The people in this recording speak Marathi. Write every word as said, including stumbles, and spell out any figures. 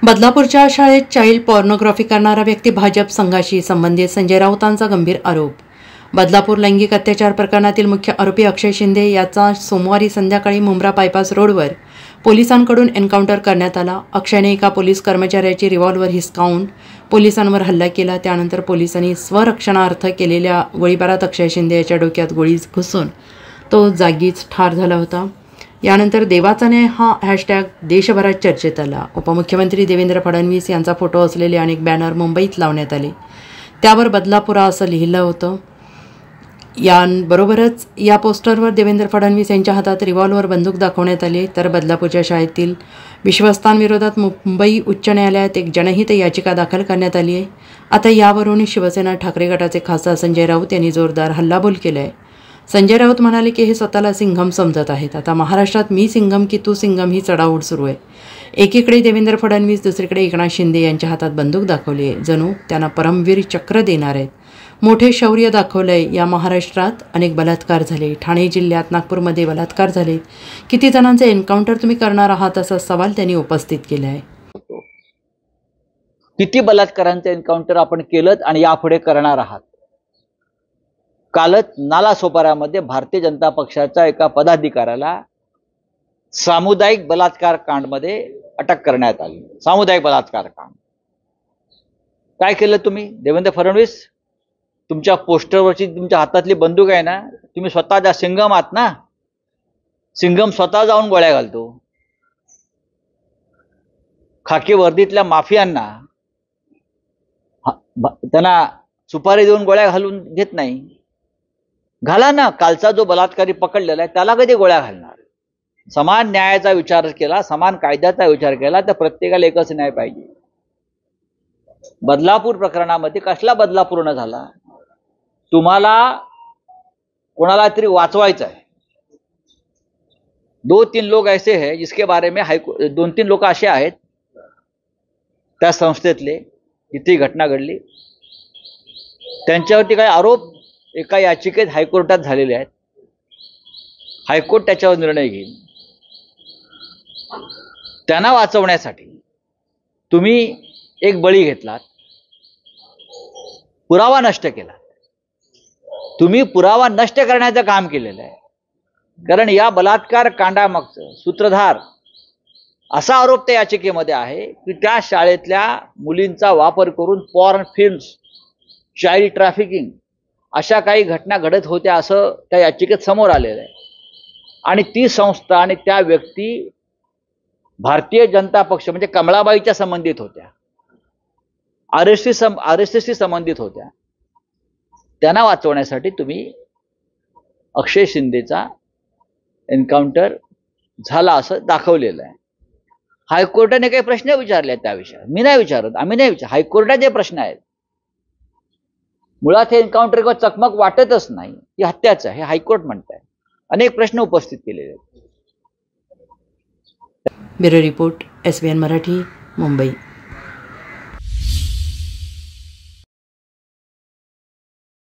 बदलापूरच्या शाळेत चाइल्ड पॉर्नोग्राफी करणारा व्यक्ती भाजप संघाशी संबंधित संजय राऊतांचा गंभीर आरोप. बदलापूर लैंगिक अत्याचार प्रकरणातील मुख्य आरोपी अक्षय शिंदे याचा सोमवारी संध्याकाळी मुंब्रा बायपास रोडवर पोलिसांकडून एन्काउंटर करण्यात आला. अक्षयने एका पोलीस कर्मचाऱ्याची रिव्हॉल्वर हिसकावून पोलिसांवर हल्ला केला. त्यानंतर पोलिसांनी स्वरक्षणार्थ केलेल्या गोळीबारात अक्षय शिंदे याच्या डोक्यात गोळी घुसून तो जागीच ठार झाला होता. यानंतर देवाचा न्याय हा हॅशटॅग देशभरात चर्चेत आला. उपमुख्यमंत्री देवेंद्र फडणवीस यांचा फोटो असलेले अनेक बॅनर मुंबईत लावण्यात आले. त्यावर बदलापुरा असं लिहिलं होतं. याबरोबरच या पोस्टरवर देवेंद्र फडणवीस यांच्या हातात रिव्हॉल्वर बंदूक दाखवण्यात आली. तर बदलापूरच्या शाळेतील विश्वस्तांविरोधात मुंबई उच्च न्यायालयात एक जनहित याचिका दाखल करण्यात आली आहे. आता यावरून शिवसेना ठाकरे गटाचे खासदार संजय राऊत यांनी जोरदार हल्लाबोल केला आहे. संजय राऊत म्हणाले की हे स्वतःला सिंघम समजत आहेत. आता महाराष्ट्रात मी सिंघम की तू सिंघम ही चढाओढ सुरू आहे. एकीकडे देवेंद्र फडणवीस, दुसरीकडे एकनाथ शिंदे यांच्या हातात बंदूक दाखवली आहे. जणू त्यांना परमवीर चक्र देणार आहेत. मोठे शौर्य दाखवलंय. या महाराष्ट्रात अनेक बलात्कार झाले. ठाणे जिल्ह्यात, नागपूरमध्ये बलात्कार झाले. किती जणांचे एन्काउंटर तुम्ही करणार आहात असा सवाल त्यांनी उपस्थित केला आहे. किती बलात्कारांचे एन्काउंटर आपण केलं आणि यापुढे करणार आहात. कालच नालासोपाऱ्यामध्ये भारतीय जनता पक्षाच्या एका पदाधिकाऱ्याला सामुदायिक बलात्कार कांडमध्ये अटक करण्यात आली. सामुदायिक बलात्कार कांड काय केलं तुम्ही? देवेंद्र फडणवीस, तुमच्या पोस्टरवरची तुमच्या हातातली बंदूक आहे ना, तुम्ही स्वतः ज्या सिंघम आहात ना, सिंघम स्वतः जाऊन गोळ्या घालतो. खाकी वर्दीतल्या माफियांना त्यांना सुपारी देऊन गोळ्या घालून घेत नाही. घाला ना. कालचा जो बलात्कारी पकडलेला आहे त्याला कधी गोळ्या घालणार? समान न्यायाचा विचार केला, समान कायद्याचा विचार केला तर प्रत्येकाला एकच न्याय पाहिजे. बदलापूर प्रकरणामध्ये कसला बदलापूर न झाला? तुम्हाला कोणाला तरी वाचवायचं आहे. दो तीन लोग ऐसे हैं जिसके बारे में हाईकोर्ट, दोन तीन लोक असे आहेत त्या संस्थेतले जिथे घटना घडली त्यांच्यावरती काही आरोप एका याचिकेत हायकोर्टात झालेले आहेत. हायकोर्ट त्याच्यावर निर्णय घेईल. त्यांना वाचवण्यासाठी तुम्ही एक बळी घेतलात, पुरावा नष्ट केला. तुम्ही पुरावा नष्ट करण्याचं काम केलेलं आहे. कारण या बलात्कार कांडामागचं सूत्रधार असा आरोप त्या याचिकेमध्ये आहे की त्या शाळेतल्या मुलींचा वापर करून पॉर्न फिल्म्स, चाइल्ड ट्रॅफिकिंग अशा काही घटना घडत होत्या असं त्या याचिकेत समोर आलेलं आहे. आणि ती संस्था आणि त्या व्यक्ती भारतीय जनता पक्ष म्हणजे कमळाबाईच्या संबंधित होत्या, R S S R S एसशी संबंधित होत्या. त्यांना वाचवण्यासाठी तुम्ही अक्षय शिंदेचा एन्काउंटर झाला असं दाखवलेलं आहे. हायकोर्टाने काही प्रश्न विचारले आहेत त्या विषयावर. मी नाही विचारत, आम्ही नाही विचार. हायकोर्टाचे प्रश्न आहेत. मुळात हे एन्काउंटर किंवा चकमक वाटतच नाही, ही हत्याच आहे हे हायकोर्ट म्हणत आहे. अनेक प्रश्न उपस्थित केलेले आहेत. Bureau report, S B N Marathi, Mumbai.